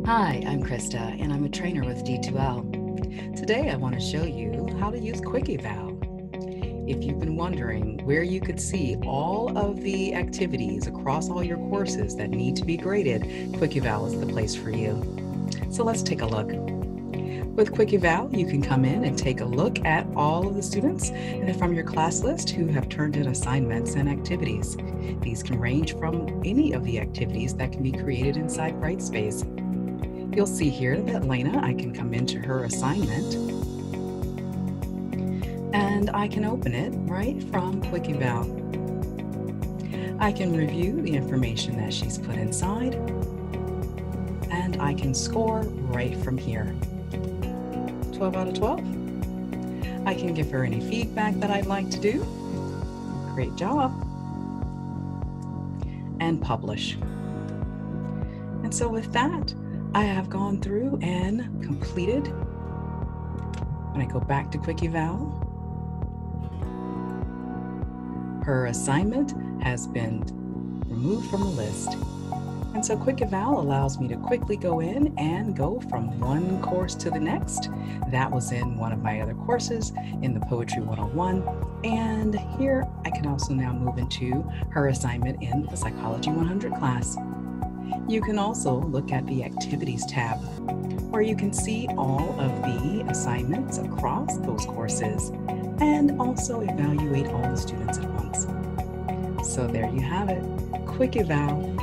Hi, I'm Krista, and I'm a trainer with D2L. Today, I want to show you how to use Quick Eval. If you've been wondering where you could see all of the activities across all your courses that need to be graded, Quick Eval is the place for you. So let's take a look. With Quick Eval, you can come in and take a look at all of the students from your class list who have turned in assignments and activities. These can range from any of the activities that can be created inside Brightspace. You'll see here that Lena, I can come into her assignment and I can open it right from Quick Eval. I can review the information that she's put inside and I can score right from here. 12 out of 12. I can give her any feedback that I'd like to do. Great job. And publish. And so with that, I have gone through and completed. When I go back to Quick Eval, her assignment has been removed from the list. And so Quick Eval allows me to quickly go in and go from one course to the next. That was in one of my other courses in the Poetry 101. And here I can also now move into her assignment in the Psychology 100 class. You can also look at the Activities tab, where you can see all of the assignments across those courses and also evaluate all the students at once. So there you have it, Quick Eval